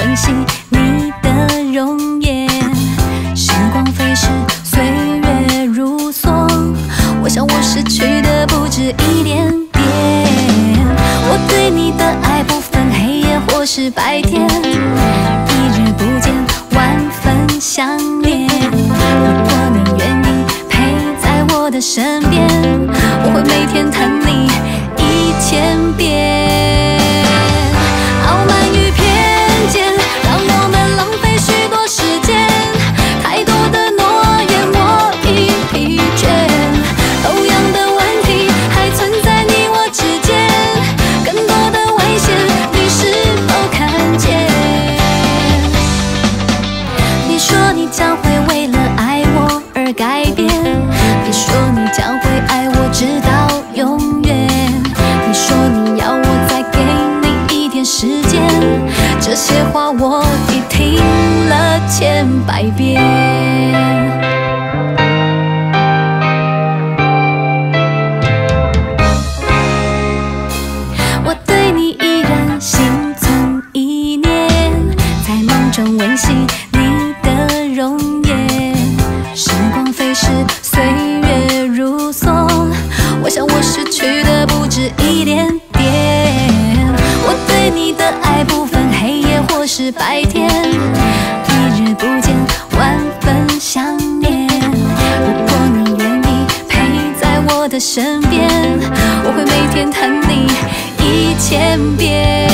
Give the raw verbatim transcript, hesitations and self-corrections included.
温习你的容颜。时光飞逝，岁月如梭，我想我失去的不止一点点。我对你的爱不分黑夜或是白天，一日不见，万分想念。如果你愿意陪在我的身边，我会每天疼你一千遍。傲慢与偏见让我们浪费许多时间，太多的诺言我已疲倦。同样的问题还存在你我之间，更多的危险你是否看见？你说你将会为了爱我而改变，你说你将会爱我直到永远，你说你要我再给你一点时间，这些话我已听了千百遍。我对你依然心存意念，在梦中温习你的容颜。时光飞逝，岁月如梭，我想我失去的不止一点点。我对你的爱不分黑夜或是白天，一日不见，万分想念。如果你愿意陪在我的身边，我会每天疼你一千遍。